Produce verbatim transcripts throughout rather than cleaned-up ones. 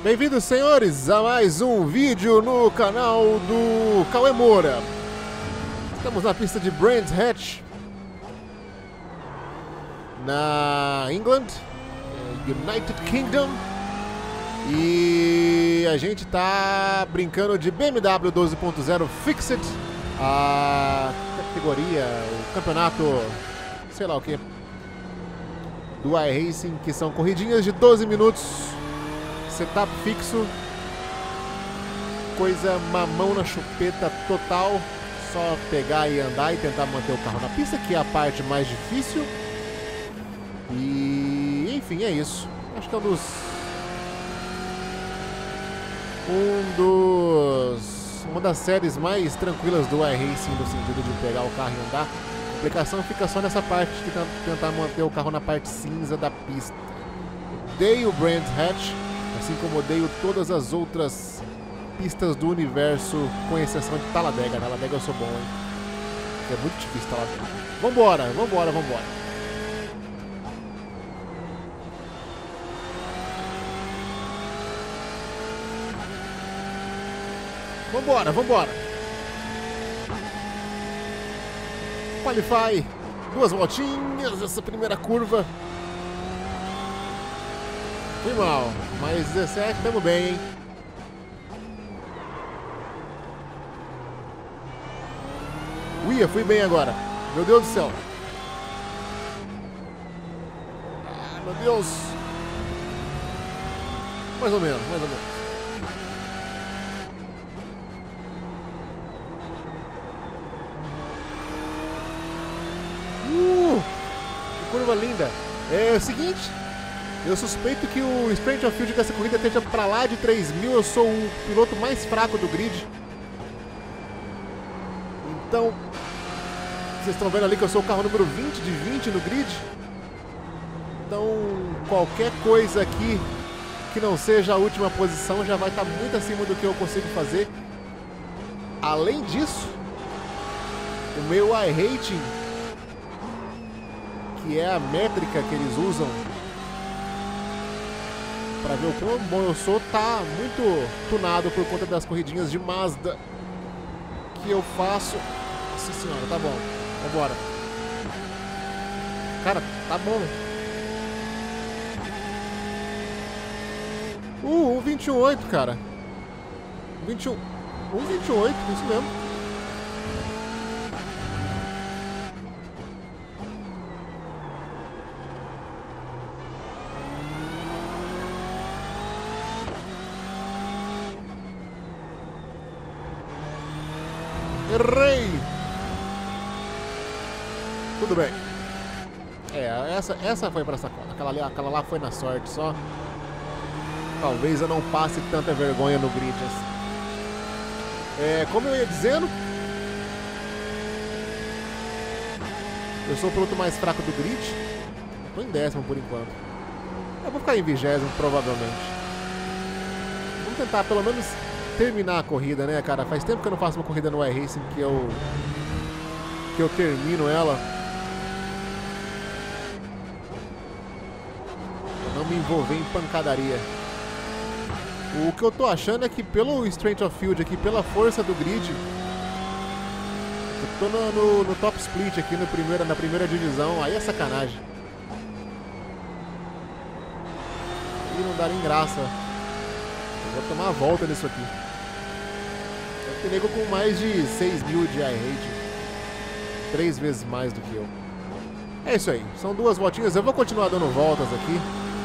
Bem-vindos, senhores, a mais um vídeo no canal do Cauê Moura. Estamos na pista de Brands Hatch, na England, United Kingdom, e a gente tá brincando de B M W doze ponto zero Fixed, a categoria, o campeonato, sei lá o que, do iRacing, que são corridinhas de doze minutos. Setup fixo, coisa mamão na chupeta total, só pegar e andar e tentar manter o carro na pista, que é a parte mais difícil. E enfim, é isso. Acho que é um dos um dos uma das séries mais tranquilas do iRacing, no sentido de pegar o carro e andar. A complicação fica só nessa parte de tentar manter o carro na parte cinza da pista. Odeio o Brands Hatch, assim como odeio todas as outras pistas do universo, com exceção de Talladega. Talladega eu sou bom, hein? É muito difícil Talladega. Vambora, vambora, vambora. Vambora, vambora. Qualify. Duas voltinhas, essa primeira curva. Fui mal, mas dezessete, tamo bem, hein? Uia, fui bem agora. Meu Deus do céu. Ah, meu Deus. Mais ou menos, mais ou menos. Uh, que curva linda. É o seguinte... Eu suspeito que o Strength of Field dessa corrida esteja pra lá de três mil. Eu sou o piloto mais fraco do grid. Então, vocês estão vendo ali que eu sou o carro número vinte de vinte no grid. Então, qualquer coisa aqui que não seja a última posição já vai estar muito acima do que eu consigo fazer. Além disso, o meu iRating, que é a métrica que eles usam para ver o quão bom eu sou, tá muito tunado por conta das corridinhas de Mazda que eu faço. Nossa senhora, tá bom. Vambora. Cara, tá bom. Uh, um vinte e um oito, cara. vinte e um, um vinte e um oito, isso mesmo. Errei! Tudo bem. É, essa, essa foi pra sacola. Aquela, ali, aquela lá foi na sorte só. Talvez eu não passe tanta vergonha no grid assim. É, como eu ia dizendo, eu sou o piloto mais fraco do grid. Tô em décimo por enquanto. Eu vou ficar em vigésimo provavelmente. Vamos tentar pelo menos terminar a corrida, né, cara? Faz tempo que eu não faço uma corrida no iRacing que eu que eu termino ela. Eu não me envolver em pancadaria. O que eu tô achando é que pelo Strength of Field aqui, pela força do grid, eu tô no, no, no top split aqui no primeiro, na primeira divisão. Aí é sacanagem. Aí não dá nem graça. Vou tomar a volta nisso aqui. Tem nego com mais de seis mil de iRating. Três vezes mais do que eu. É isso aí. São duas voltinhas. Eu vou continuar dando voltas aqui.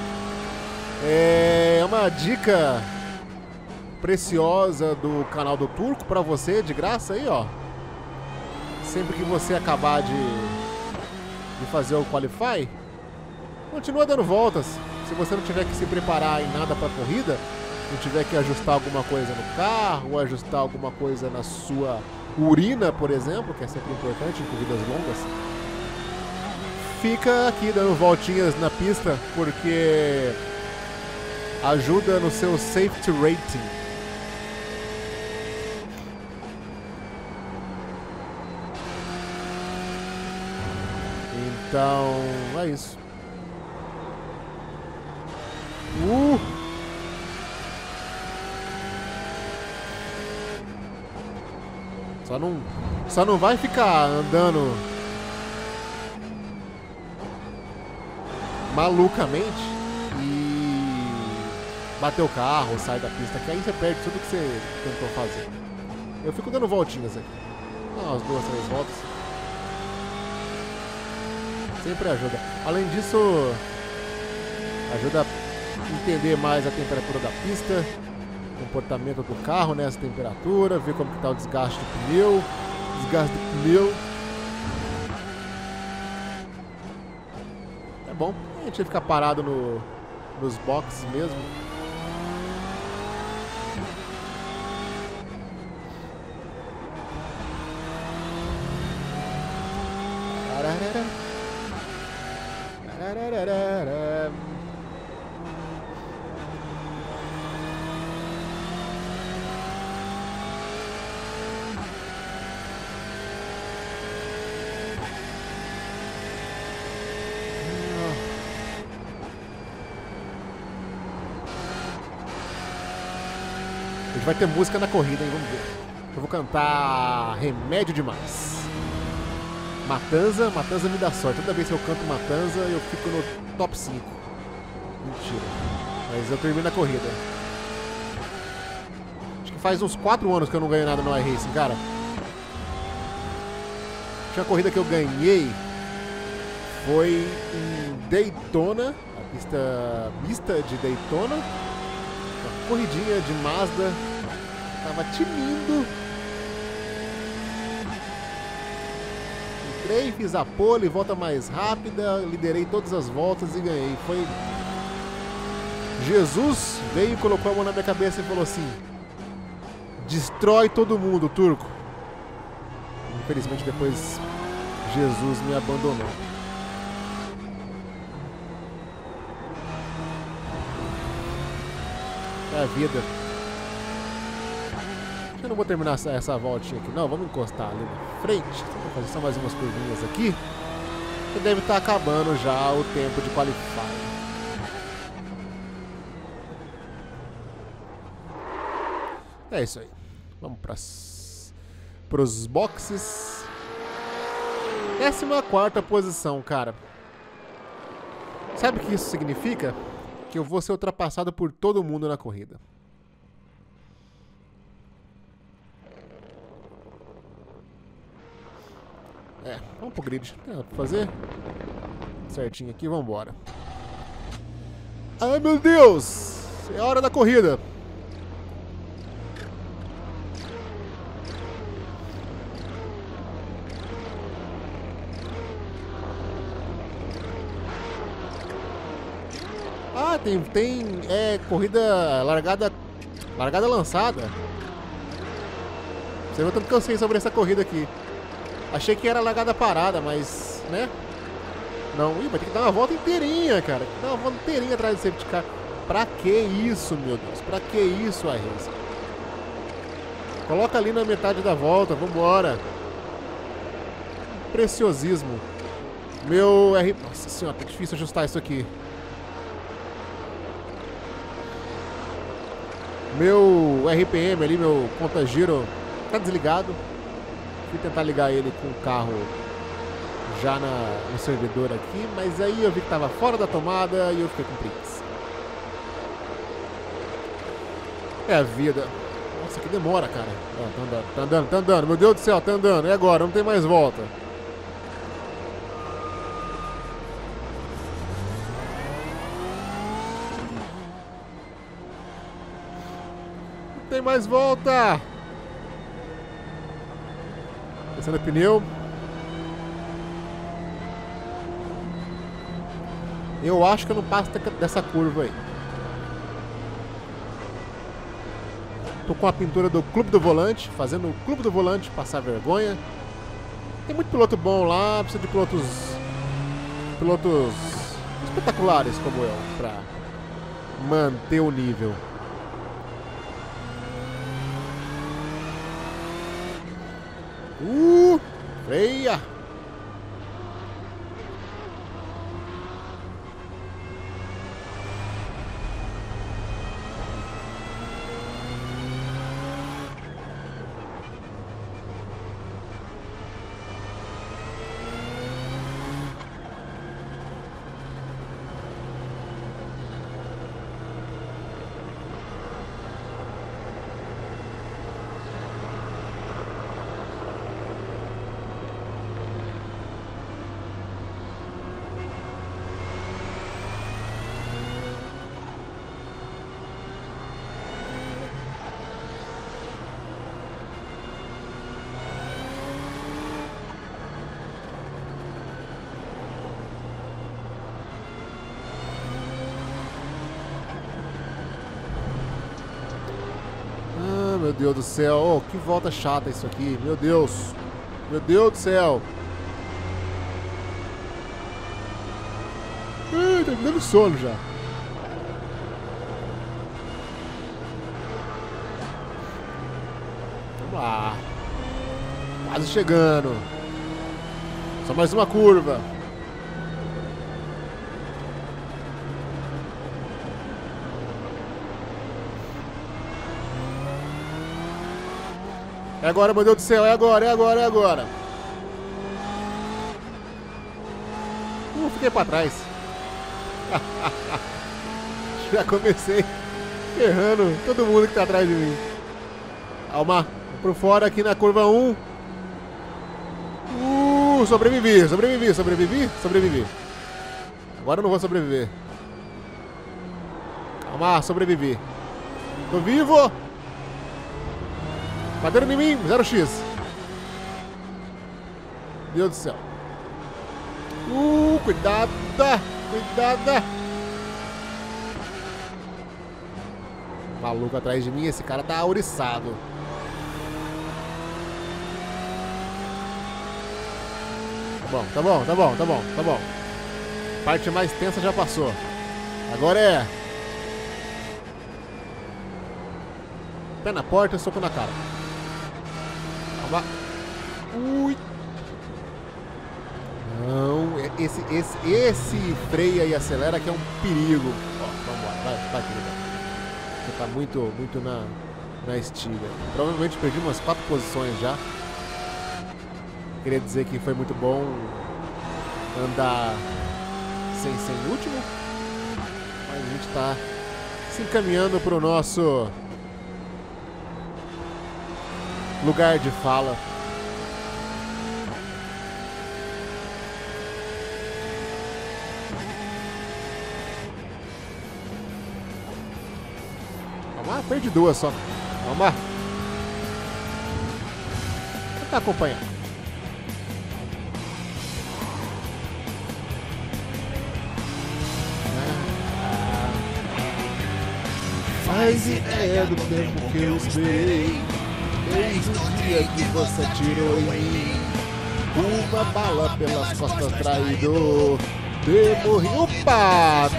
É uma dica preciosa do canal do Turco pra você, de graça aí, ó. Sempre que você acabar de, de fazer o Qualify, continua dando voltas. Se você não tiver que se preparar em nada pra corrida, não tiver que ajustar alguma coisa no carro, ou ajustar alguma coisa na sua urina, por exemplo, que é sempre importante em corridas longas, fica aqui dando voltinhas na pista, porque ajuda no seu safety rating. Então, é isso. Uh! Só não, só não vai ficar andando malucamente e bater o carro, sair da pista, que aí você perde tudo que você tentou fazer. Eu fico dando voltinhas aqui. Ah, umas duas, três voltas. Sempre ajuda. Além disso, ajuda a entender mais a temperatura da pista, o comportamento do carro nessa temperatura, ver como que tá o desgaste do pneu, desgaste do pneu. É bom, a gente ficar parado no, nos boxes mesmo. A gente vai ter música na corrida, hein? Vamos ver. Eu vou cantar Remédio Demais. Matanza, Matanza me dá sorte. Toda vez que eu canto Matanza, eu fico no top cinco. Mentira. Mas eu termino a corrida. Acho que faz uns quatro anos que eu não ganho nada no iRacing, cara. A corrida que eu ganhei foi em Daytona, a pista mista de Daytona. Uma corridinha de Mazda. Tava tinindo. Entrei, fiz a pole, volta mais rápida, liderei todas as voltas e ganhei. Foi... Jesus veio e colocou a mão na minha cabeça e falou assim: destrói todo mundo, turco. Infelizmente depois Jesus me abandonou. É a vida. Eu não vou terminar essa, essa voltinha aqui não, vamos encostar ali na frente. Vou fazer só mais umas curvinhas aqui. E deve estar acabando já o tempo de qualify. É isso aí. Vamos para os boxes. Décima quarta posição, cara. Sabe o que isso significa? Que eu vou ser ultrapassado por todo mundo na corrida. É, vamos pro grid. Tem nada pra fazer. Certinho aqui, vamos embora. Ai, meu Deus! É a hora da corrida. Ah, tem, tem é, corrida largada, largada lançada. Você vê o tanto que eu sei sobre essa corrida aqui. Achei que era largada parada, mas, né? Não, ih, vai ter que dar uma volta inteirinha, cara. Tem que dar uma volta inteirinha atrás do safety car. Pra que isso, meu Deus? Pra que isso, iRacing? Coloca ali na metade da volta, vambora. Preciosismo. Meu R... Nossa senhora, tá difícil ajustar isso aqui. Meu R P M ali, meu conta-giro, tá desligado. Fui tentar ligar ele com o carro já na, no servidor aqui, mas aí eu vi que tava fora da tomada e eu fiquei com preguiça. É a vida. Nossa, que demora, cara. Ah, tá andando, tá andando, tá andando. Meu Deus do céu, tá andando. É agora, não tem mais volta. Não tem mais volta. Descendo o pneu. Eu acho que eu não passo dessa curva aí. Tô com a pintura do Clube do Volante, fazendo o Clube do Volante passar vergonha. Tem muito piloto bom lá, precisa de pilotos pilotos espetaculares como eu, pra manter o nível. Uh, freia! Ah, meu Deus do céu. Oh, que volta chata isso aqui. Meu Deus. Meu Deus do céu. Ih, tá me dando sono já. Vamos lá. Quase chegando. Só mais uma curva. É agora, meu Deus do céu. É agora, é agora, é agora. Uh, fiquei pra trás. Já comecei errando todo mundo que tá atrás de mim. Calma, por fora aqui na curva um. Uh, sobrevivi, sobrevivi, sobrevivi, sobrevivi. Agora eu não vou sobreviver. Calma, sobrevivi. Tô vivo. Bateram em mim, zero x. Meu Deus do céu. Uh, cuidado, cuidado. Maluco atrás de mim, esse cara tá ouriçado. Tá bom, tá bom, tá bom, tá bom, tá bom. Parte mais tensa já passou. Agora é... pé na porta, soco na cara. Calma. Ui. Não, esse, esse, esse freia e acelera que é um perigo. Ó, vambora, vai, vai, querida. Você tá muito, muito na, na estiga. Provavelmente perdi umas quatro posições já. Queria dizer que foi muito bom andar sem ser em último. Mas a gente tá se encaminhando pro nosso lugar de fala. Ah, perdi duas só. Vamos lá. Tentar acompanhar. Ah, faz ideia do tempo que eu esperei. Desde o dia que você tirou em mim uma bala pelas costas, traidor. Demorri. Opa!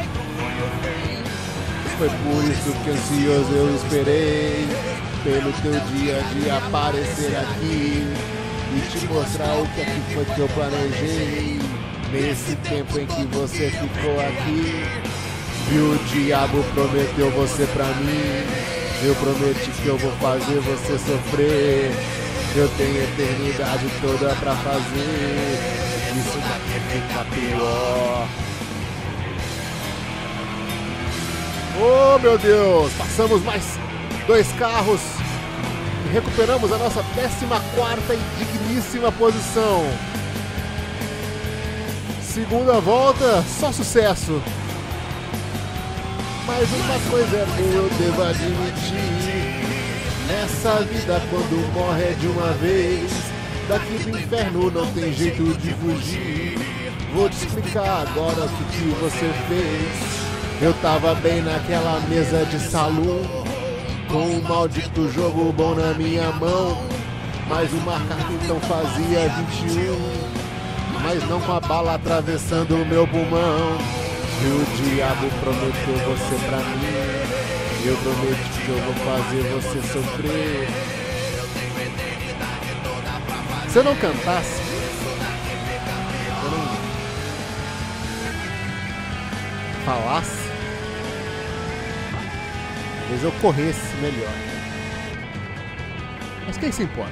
Foi por isso que ansioso eu esperei pelo teu dia de aparecer aqui e te mostrar o que é que foi que eu planejei nesse tempo em que você ficou aqui. E o diabo prometeu você pra mim, eu prometi que eu vou fazer você sofrer. Eu tenho a eternidade toda pra fazer, isso daqui fica pior. Oh, meu Deus! Passamos mais dois carros e recuperamos a nossa décima quarta e digníssima posição. Segunda volta, só sucesso. Mas uma coisa é boa, eu devo admitir. Nessa vida, quando morre é de uma vez. Daqui do inferno não tem jeito de fugir. Vou te explicar agora o que, que você fez. Eu tava bem naquela mesa de salão, com um maldito jogo bom na minha mão. Mas o marcar então fazia vinte e um, mas não com a bala atravessando o meu pulmão. E o diabo prometeu você pra mim, eu prometi que eu vou fazer você sofrer. Se eu não cantasse, se eu não falasse, talvez eu corresse melhor. Mas quem se importa?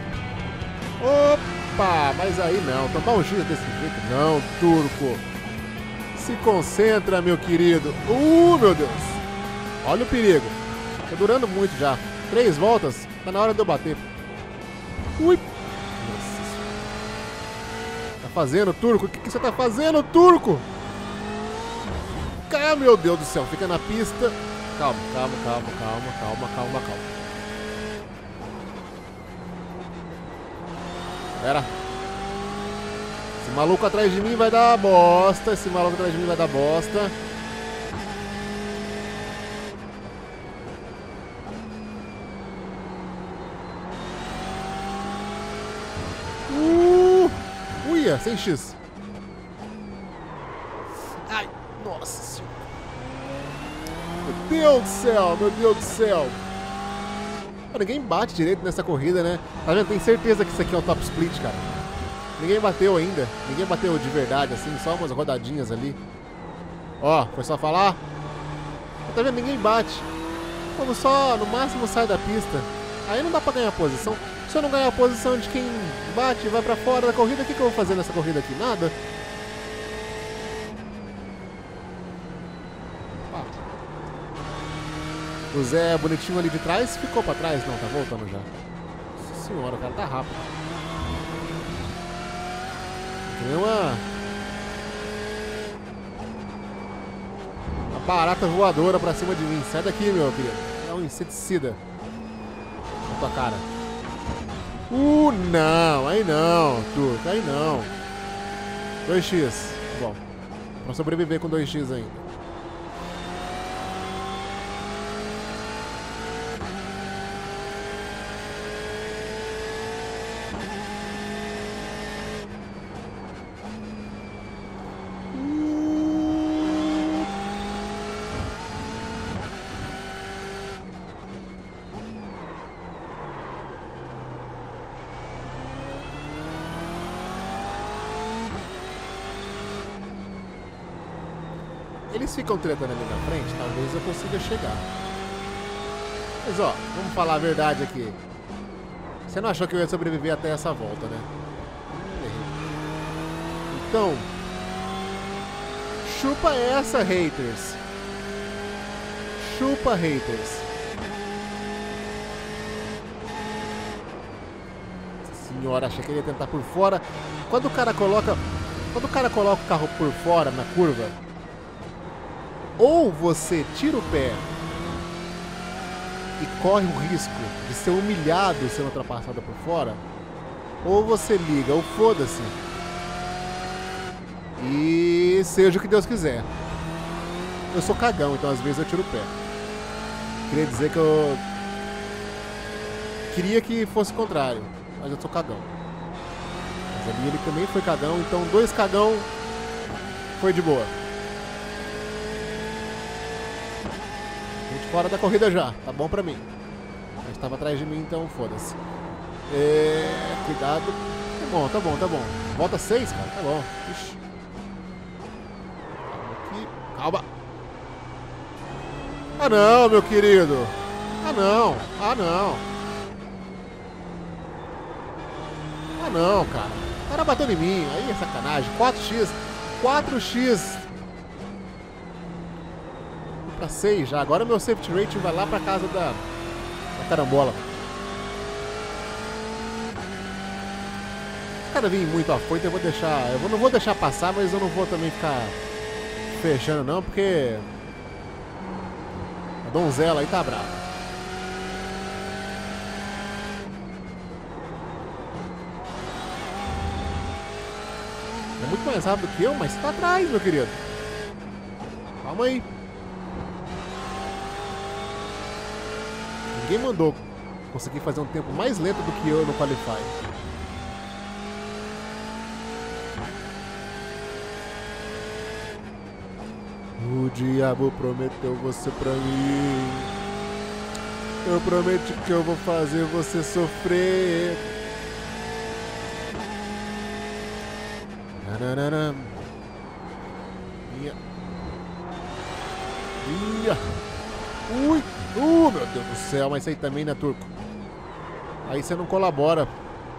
Opa, mas aí não, tomar um giro desse jeito não, turco. Se concentra, meu querido. Uh, meu Deus. Olha o perigo. Tá durando muito já. Três voltas, tá na hora de eu bater. Ui. Nossa. Tá fazendo, turco? O que, que você tá fazendo, turco? Ah, meu Deus do céu, fica na pista. Calma, calma, calma, calma, calma, calma, calma. Pera. Esse maluco atrás de mim vai dar bosta. Esse maluco atrás de mim vai dar bosta. Ia, sem X. Ai, nossa senhora. Meu Deus do céu, meu Deus do céu. Ninguém bate direito nessa corrida, né? Tá vendo? Tenho certeza que isso aqui é o top split, cara. Ninguém bateu ainda. Ninguém bateu de verdade, assim. Só umas rodadinhas ali. Ó, foi só falar. Tá vendo? Ninguém bate. Como só, no máximo, sai da pista. Aí não dá pra ganhar posição. Se eu não ganhar a posição de quem bate e vai pra fora da corrida, o que, que eu vou fazer nessa corrida aqui? Nada. O Zé bonitinho ali de trás ficou pra trás. Não, tá voltando já. Nossa senhora, o cara tá rápido. Tem uma... uma barata voadora pra cima de mim. Sai daqui, meu querido. É um inseticida. Na tua cara. Uh, não. Aí não, turco. Aí não. dois x. Bom. Pra sobreviver com dois x ainda. Eles ficam tretando ali na frente, talvez eu consiga chegar. Mas ó, vamos falar a verdade aqui. Você não achou que eu ia sobreviver até essa volta, né? Então, chupa essa, haters. Chupa, haters. Senhora, achei que ele ia tentar por fora. Quando o cara coloca, quando o cara coloca o carro por fora na curva, ou você tira o pé e corre o risco de ser humilhado sendo ultrapassado por fora, ou você liga ou foda-se e seja o que Deus quiser. Eu sou cagão, então às vezes eu tiro o pé. Queria dizer que eu queria que fosse o contrário, mas eu sou cagão. Mas ali ele também foi cagão, então dois cagão foi de boa. Fora da corrida já, tá bom pra mim. Mas estava atrás de mim, então foda-se. É... Cuidado. Tá bom, tá bom, tá bom. Volta seis, cara, tá bom. Ixi. Calma aqui. Calma. Ah não, meu querido. Ah não, ah não. Ah não, cara. O cara bateu em mim, aí é sacanagem. quatro x. quatro x. Pra seis já. Agora meu safety rating vai lá pra casa da, da carambola. Se o cara vir muito afoito, eu vou deixar. Eu vou, não vou deixar passar, mas eu não vou também ficar fechando não, porque a donzela aí tá brava. É muito mais rápido que eu, mas você tá atrás, meu querido. Calma aí. Ninguém mandou conseguir fazer um tempo mais lento do que eu no Qualify. O diabo prometeu você pra mim. Eu prometo que eu vou fazer você sofrer. Nananana. Ia. Ia. Ui. Uh, meu Deus do céu, mas isso aí também, né, turco? Aí você não colabora.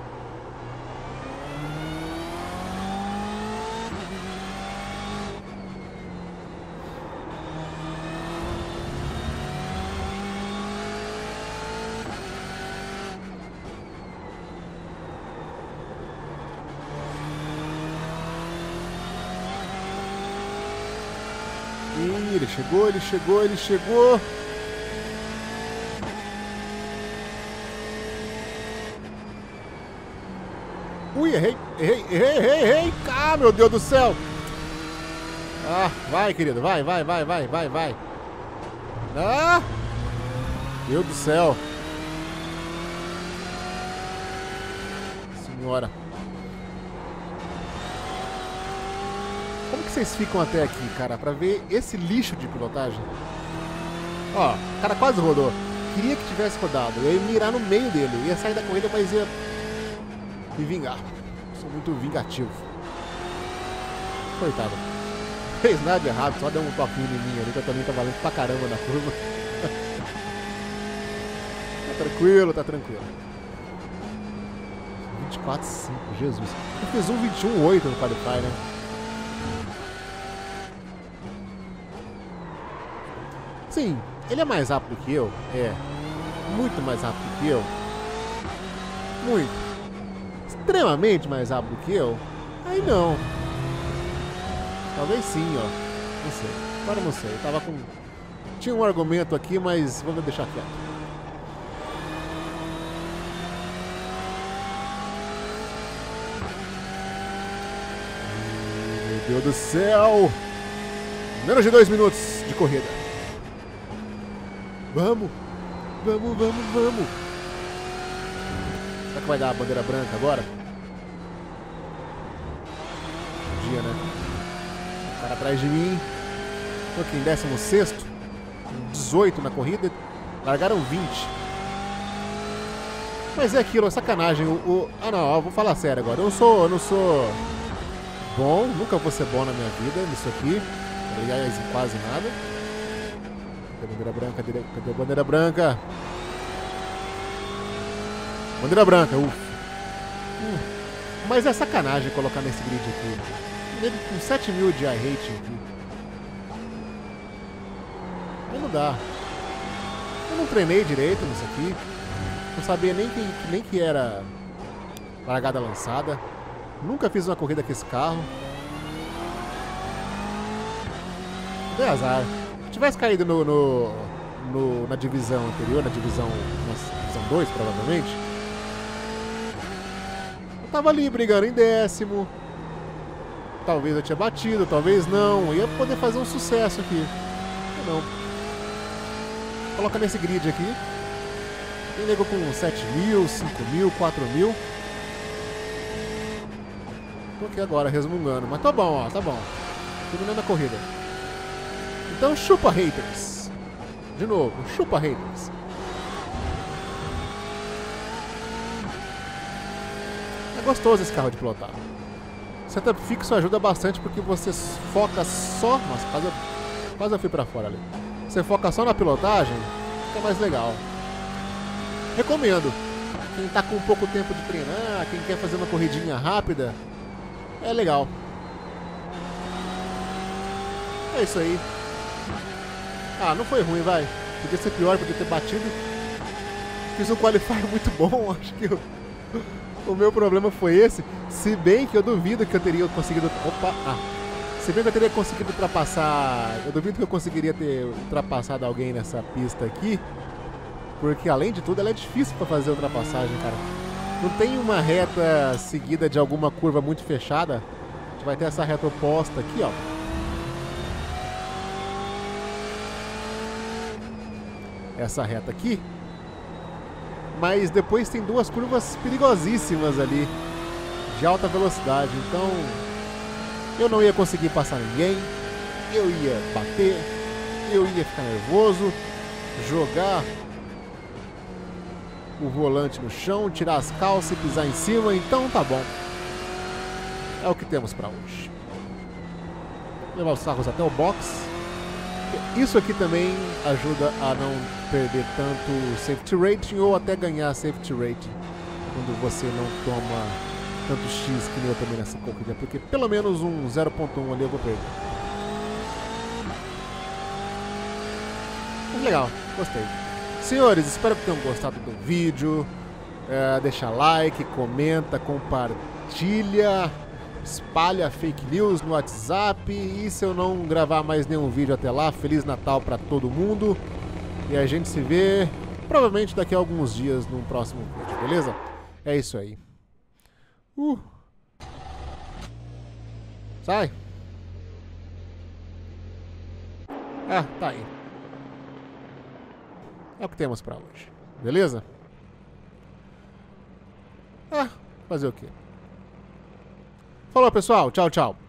Ih, ele chegou, ele chegou, ele chegou. Ui, errei, errei, errei, errei, errei. Ah, meu Deus do céu. Ah, vai, querido, vai, vai, vai, vai, vai, vai. Ah, meu Deus do céu. Senhora. que vocês ficam até aqui, cara, pra ver esse lixo de pilotagem? Ó, o cara quase rodou. Queria que tivesse rodado. Eu ia mirar no meio dele. Eu ia sair da corrida, mas ia me vingar. Sou muito vingativo. Coitado. Não fez nada de errado, só deu um toquinho em mim ali, que eu também tá valendo pra caramba na curva. Tá tranquilo, tá tranquilo. vinte e quatro cinco, Jesus. Eu fiz um vinte e um oito no Qualify, né? Sim, ele é mais rápido que eu. É. Muito mais rápido que eu. Muito. Extremamente mais rápido que eu. Aí não. Talvez sim, ó. Não sei. Agora não sei. Eu tava com... Tinha um argumento aqui, mas vamos deixar quieto. Meu Deus do céu! Menos de dois minutos de corrida. Vamos! Vamos, vamos, vamos! Será que vai dar a bandeira branca agora? Dia, né? O cara atrás de mim. Tô aqui em décimo sexto. dezoito na corrida. Largaram vinte. Mas é aquilo, é sacanagem. O, o... Ah não, ó, vou falar sério agora. Eu não sou. Eu não sou bom, nunca vou ser bom na minha vida nisso aqui. Aliás, em quase nada. Cadê a bandeira branca? Cadê a bandeira branca? Bandeira branca, ufa. Hum. Mas é sacanagem colocar nesse grid aqui. Ele com sete mil de iRating aqui. Aí não dá. Eu não treinei direito nisso aqui. Não sabia nem que, nem que era largada lançada. Nunca fiz uma corrida com esse carro. Dei azar. Se tivesse caído no, no, no, na divisão anterior, na divisão, na divisão dois, provavelmente, eu tava ali brigando em décimo. Talvez eu tinha batido, talvez não. Eu ia poder fazer um sucesso aqui. Não. Coloca nesse grid aqui. Tem nego com sete mil, cinco mil, quatro mil. Tô aqui agora resmungando, mas tá bom, ó, tá bom. Terminando a corrida. Então chupa, haters. De novo, chupa, haters. É gostoso esse carro de pilotar. Setup fixo ajuda bastante porque você foca só... Nossa, quase eu, quase eu fui pra fora ali. Você foca só na pilotagem, fica mais legal. Recomendo. Quem tá com um pouco tempo de treinar, quem quer fazer uma corridinha rápida, é legal. É isso aí. Ah, não foi ruim, vai. Podia ser pior, podia ter batido. Fiz um qualify muito bom, acho que eu... O meu problema foi esse, se bem que eu duvido que eu teria conseguido... Opa! Ah. Se bem que eu teria conseguido ultrapassar... Eu duvido que eu conseguiria ter ultrapassado alguém nessa pista aqui. Porque, além de tudo, ela é difícil pra fazer ultrapassagem, cara. Não tem uma reta seguida de alguma curva muito fechada. A gente vai ter essa reta oposta aqui, ó. Essa reta aqui. Mas depois tem duas curvas perigosíssimas ali, de alta velocidade, então eu não ia conseguir passar ninguém, eu ia bater, eu ia ficar nervoso, jogar o volante no chão, tirar as calças e pisar em cima, então tá bom. É o que temos pra hoje. Levar os carros até o box. Isso aqui também ajuda a não perder tanto safety rating ou até ganhar safety rating quando você não toma tanto X que nem eu tomei nessa corrida, porque pelo menos um zero ponto um ali eu vou perder. Mas legal, gostei. Senhores, espero que tenham gostado do vídeo. É, deixa like, comenta, compartilha, espalha fake news no WhatsApp. E se eu não gravar mais nenhum vídeo até lá, Feliz Natal pra todo mundo. E a gente se vê provavelmente daqui a alguns dias num próximo vídeo, beleza? É isso aí. Uh. Sai. Ah, tá aí. É o que temos pra hoje, beleza? Ah, fazer o quê? Falou, pessoal. Tchau, tchau.